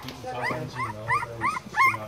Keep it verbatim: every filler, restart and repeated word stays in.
鼻子擦干净，然后再洗拿